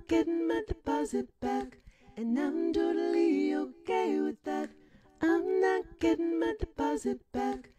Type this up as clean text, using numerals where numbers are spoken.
getting my deposit back, and I'm totally okay with that. I'm not getting my deposit back.